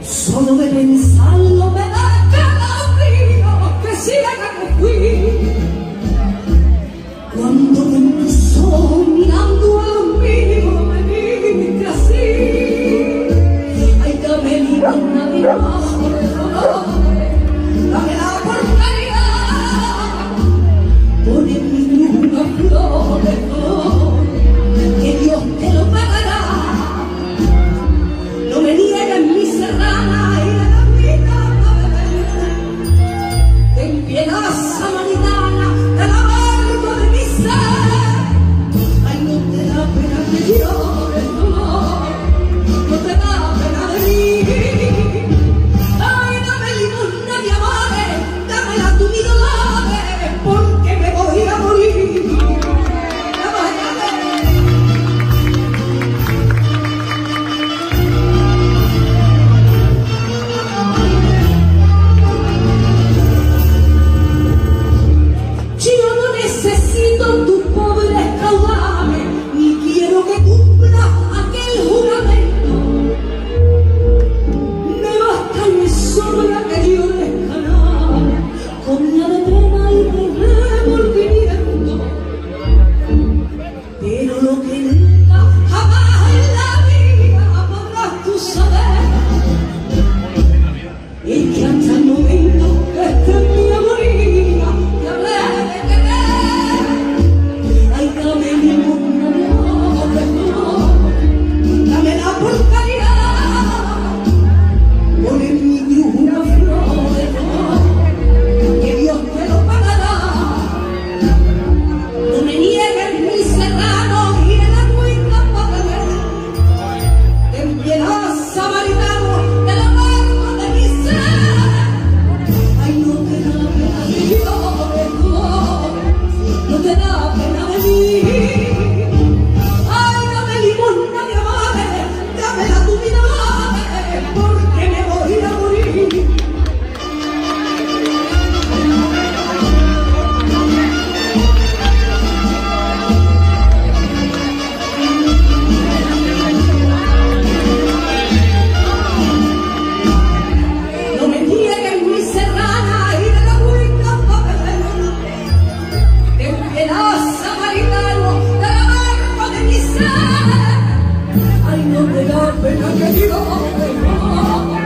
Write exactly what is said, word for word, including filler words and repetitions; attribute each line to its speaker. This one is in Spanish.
Speaker 1: Solo de pensarlo me da calofrío, que siga que fui. Cuando en tus ojos mirando a los míos me viste así. Ay, dame mi nadie más por el dolor, dame la porcaridad. Pon en mi cruz una flor de flor, que Dios te lo pagará. No me niegues mi serrana y de la vida ten piedad samaritana del amargo de mi ser. Ay, no te da pena que llore el dolor, no te da pena de mí. Ay, dame limosna de amores, dámela tú mi dolores, porque me voy a morir. Ay, no te da pena que llore.